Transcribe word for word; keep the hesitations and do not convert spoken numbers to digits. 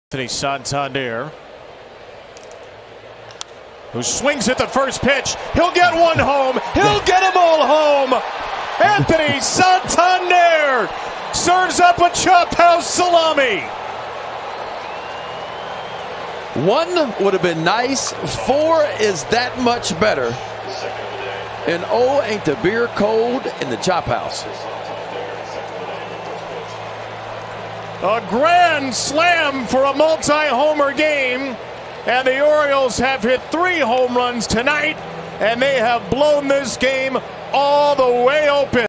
Anthony Santander, who swings at the first pitch. He'll get one home. He'll get them all home. Anthony Santander serves up a chop house salami. One would have been nice. Four is that much better. And oh, ain't the beer cold in the chop house. A grand slam for a multi-homer game, and the Orioles have hit three home runs tonight, and they have blown this game all the way open.